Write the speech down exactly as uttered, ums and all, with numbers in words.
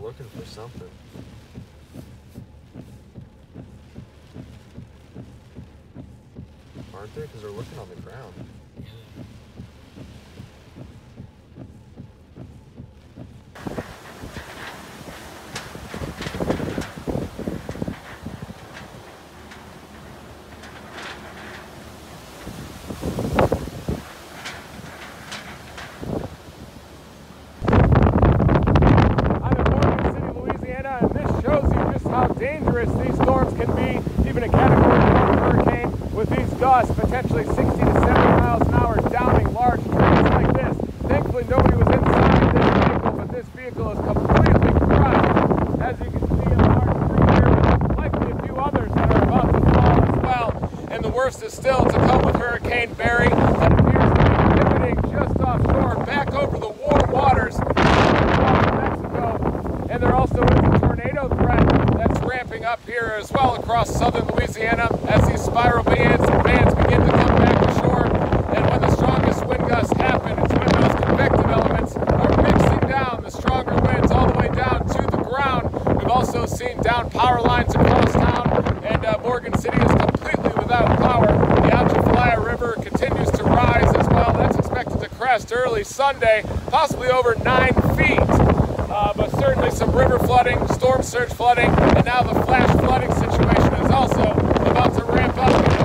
looking for something. Aren't they? Because they're looking on the ground. How dangerous these storms can be, even a category one hurricane with these gusts, potentially sixty to seventy miles an hour, downing large trees like this. Thankfully, nobody was inside this vehicle, but this vehicle is completely crushed. As you can see, a large tree here, likely a few others that are about to fall as well. And the worst is still to come with Hurricane Barry, that appears to be pivoting just offshore, back over the warm waters of Mexico. And there also is a tornado threat that's ramping up here as well across southern Louisiana as these spiral bands and bands begin to come back ashore. And when the strongest wind gusts happen, it's when those convective elements are mixing down the stronger winds all the way down to the ground. We've also seen down power lines across town, and uh, Morgan City is completely without power. The Atchafalaya River continues to rise as well. That's expected to crest early Sunday, possibly over nine feet. Uh, but certainly some river flooding, storm surge flooding, and now the flash flooding situation is also about to ramp up.